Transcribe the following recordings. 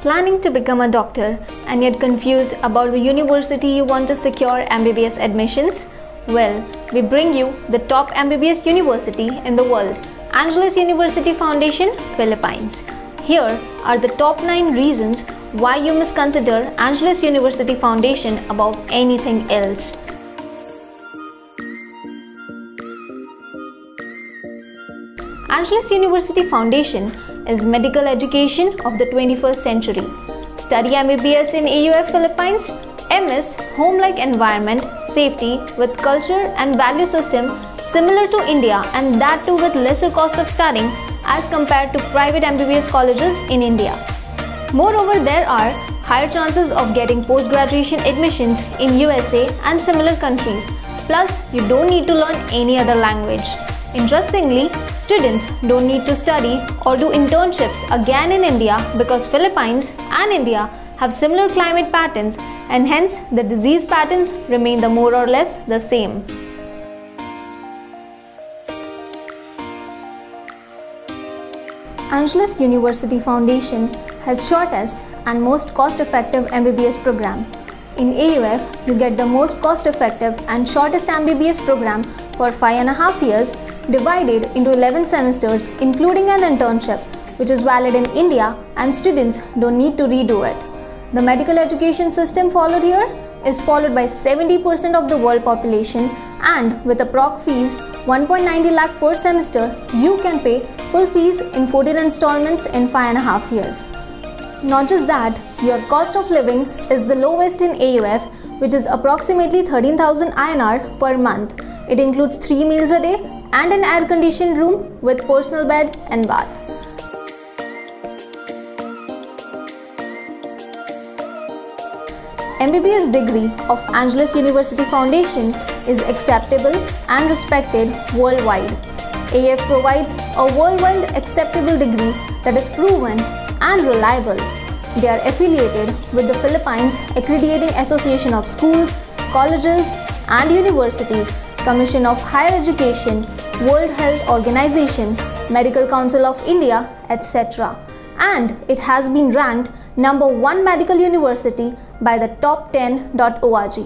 Planning to become a doctor and yet confused about the university you want to secure MBBS admissions? Well, we bring you the top MBBS university in the world, Angeles University Foundation, Philippines. Here are the top 9 reasons why you must consider Angeles University Foundation above anything else. Angeles University Foundation is medical education of the 21st century. Study MBBS in AUF Philippines amidst home-like environment, safety with culture and value system similar to India, and that too with lesser cost of studying as compared to private MBBS colleges in India. Moreover, there are higher chances of getting post-graduation admissions in USA and similar countries. Plus, you don't need to learn any other language. Interestingly, students don't need to study or do internships again in India because Philippines and India have similar climate patterns, and hence the disease patterns remain more or less the same. Angeles University Foundation has shortest and most cost-effective MBBS program. In AUF, you get the most cost-effective and shortest MBBS program for 5.5 years, divided into 11 semesters including an internship, which is valid in India, and students don't need to redo it. The medical education system followed here is followed by 70% of the world population, and with a proc fees 1.90 lakh per semester, you can pay full fees in 14 installments in 5.5 years. Not just that, your cost of living is the lowest in AUF, which is approximately 13,000 INR per month. It includes 3 meals a day and an air-conditioned room with personal bed and bath. MBBS degree of Angeles University Foundation is acceptable and respected worldwide. AUF provides a worldwide acceptable degree that is proven and reliable. They are affiliated with the Philippines Accrediting Association of Schools, Colleges and Universities, Commission of Higher Education, World Health Organization, Medical Council of India, etc. And it has been ranked #1 medical university by the top10.org.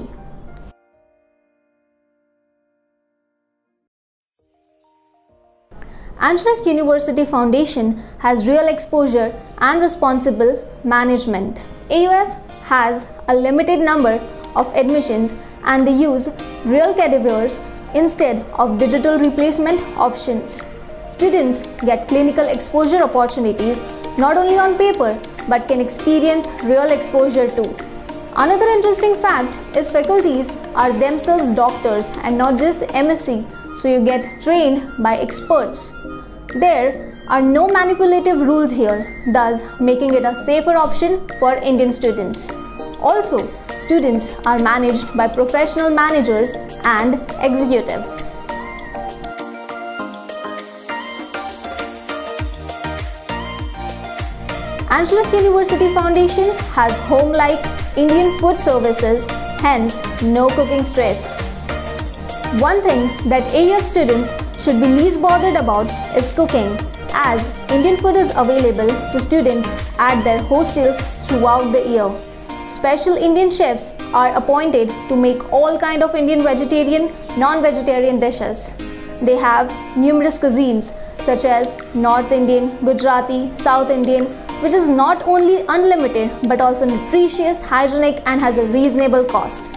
Angeles University Foundation has real exposure and responsible management. AUF has a limited number of admissions and they use real cadavers instead of digital replacement options. Students get clinical exposure opportunities not only on paper but can experience real exposure too. Another interesting fact is faculties are themselves doctors and not just MSc, so you get trained by experts. There are no manipulative rules here, thus making it a safer option for Indian students. Also, students are managed by professional managers and executives. Angeles University Foundation has home-like Indian food services, hence no cooking stress. One thing that AUF students should be least bothered about is cooking, as Indian food is available to students at their hostel throughout the year. Special Indian chefs are appointed to make all kinds of Indian vegetarian, non-vegetarian dishes. They have numerous cuisines such as North Indian, Gujarati, South Indian, which is not only unlimited but also nutritious, hygienic and has a reasonable cost.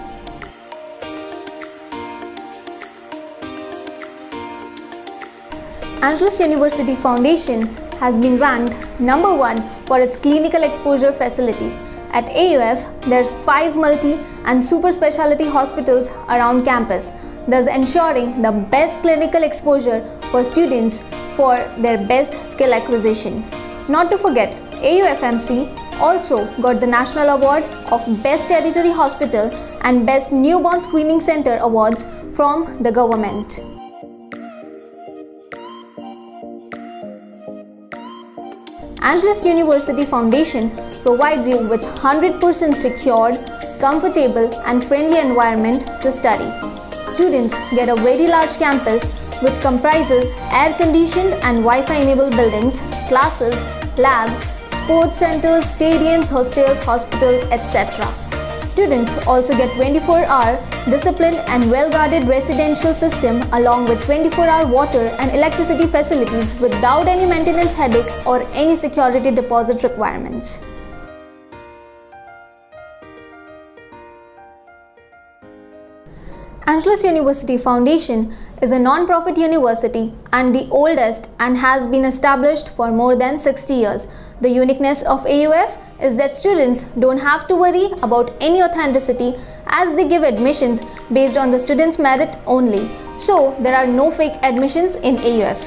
Angeles University Foundation has been ranked #1 for its clinical exposure facility. At AUF, there's 5 multi and super specialty hospitals around campus, thus ensuring the best clinical exposure for students for their best skill acquisition. Not to forget, AUFMC also got the National Award of Best Tertiary Hospital and Best Newborn Screening Center awards from the government. Angeles University Foundation provides you with 100% secured, comfortable and friendly environment to study. Students get a very large campus which comprises air-conditioned and Wi-Fi enabled buildings, classes, labs, sports centers, stadiums, hostels, hospitals, etc. Students also get 24-hour disciplined and well-guarded residential system along with 24-hour water and electricity facilities without any maintenance headache or any security deposit requirements. Angeles University Foundation is a non-profit university and the oldest and has been established for more than 60 years. The uniqueness of AUF is that students don't have to worry about any authenticity as they give admissions based on the students' merit only. So, there are no fake admissions in AUF.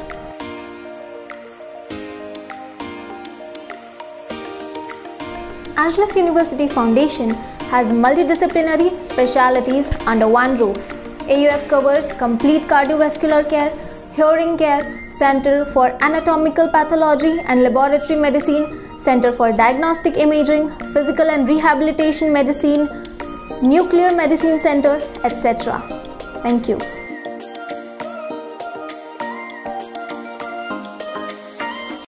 Angeles University Foundation has multidisciplinary specialities under one roof. AUF covers complete cardiovascular care, hearing care, Center for Anatomical Pathology and Laboratory Medicine, Center for Diagnostic Imaging, Physical and Rehabilitation Medicine, Nuclear Medicine Center, etc. Thank you.